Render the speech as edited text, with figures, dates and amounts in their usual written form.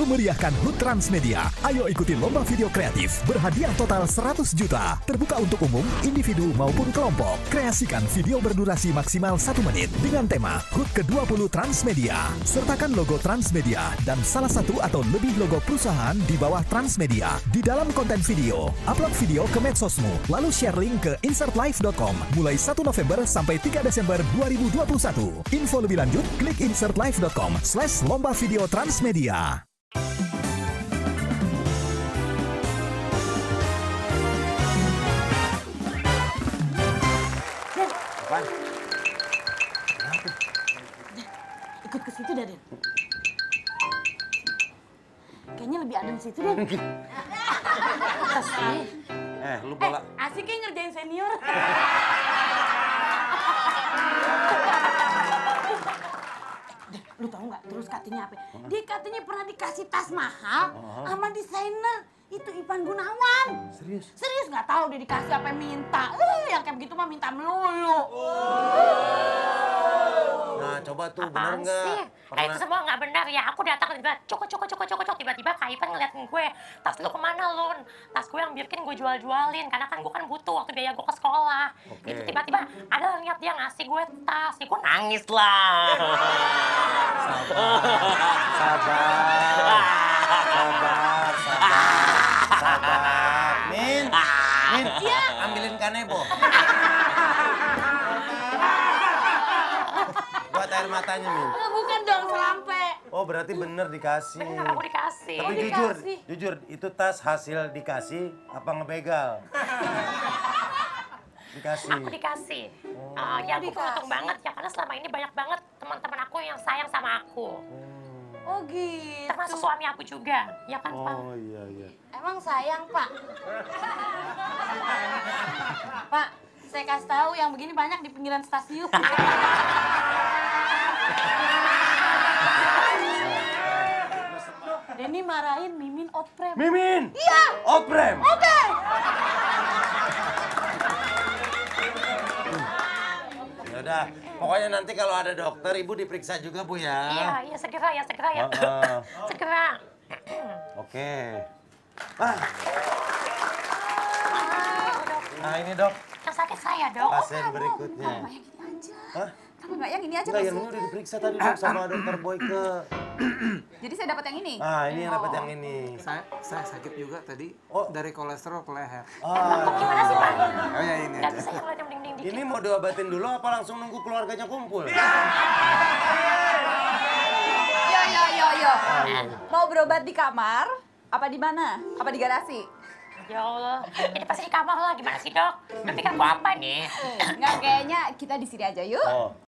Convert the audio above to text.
memeriahkan HUT Transmedia. Ayo ikuti lomba video kreatif berhadiah total 100 juta. Terbuka untuk umum, individu maupun kelompok. Kreasikan video berdurasi maksimal 1 menit dengan tema HUT ke-20 Transmedia. Sertakan logo Transmedia dan salah satu atau lebih logo perusahaan di bawah Transmedia di dalam konten video. Upload video ke medsosmu, lalu share link ke insertlive.com mulai 1 November sampai 3 Desember 2021. Info lebih lanjut, klik insertlive.com/lomba video Transmedia. Apaan? Ikut ke situ dah, Den. Kayaknya lebih adem situ, Den. Asik. Lu bola. Asik ya ngerjain senior. Lu tahu nggak terus katanya apa? Dia katanya pernah dikasih tas mahal sama desainer itu Ivan Gunawan. Serius? Serius nggak tahu dia dikasih apa yang minta. Yang kayak begitu mah minta melulu. Nah, coba tuh bener Apaan nggak? sih? Itu semua nggak benar ya. Aku datang tiba cok. Tiba-tiba Kak Ivan ngeliatin gue. Tas lu kemana, Lun? Tas gue yang bikin gue jual-jualin. Karena kan gue kan butuh waktu biaya gue ke sekolah. Oke. Gitu tiba-tiba ada lihat dia ngasih gue tas. Ya gue nangis lah. Sabar. Min, Iya. ambilin kanebo. Buat air matanya, Min. Bukan dong selampe. Oh, berarti bener dikasih. Bener aku dikasih. Tapi dikasih. jujur, itu tas hasil dikasih apa ngebegal? Dikasih. Aku dikasih. Ya aku beruntung banget ya karena selama ini banyak banget teman-teman aku yang sayang sama aku. Oh gitu. Termasuk suami aku juga, ya kan Pak? Oh iya. Emang sayang, Pak? Pak, saya kasih tahu yang begini banyak di pinggiran stasiun. Denny marahin Mimin Oprem. Mimin! Iya! Oprem! Oke! Ya udah, pokoknya nanti kalau ada dokter, Ibu diperiksa juga, Bu ya. Iya, segera ya. Segera. Oke. Nah, ini, Dok. Yang sakit saya, Dok. Pasien berikutnya. Yang ini aja. Hah? Kamu nggak yang ini aja Enggak, yang ini maksudnya? udah diperiksa tadi, Dok, sama dokter Boyke. Jadi saya dapat yang ini? Ah, ini yang dapat yang ini. Saya sakit juga tadi Oh. dari kolesterol ke leher. Gimana sih, Pak? Oh ya ini Gak aja. bisa yang lihat yang ding-ding dikit. Ini mau diobatin dulu apa langsung nunggu keluarganya kumpul? Yo. Mau berobat di kamar? Apa di mana? Apa di garasi? Ya Allah, ini pasti di kamar lah. Gimana sih, Dok? Nanti kan gua apa nih? Nggak, kayaknya kita di sini aja yuk. Oh.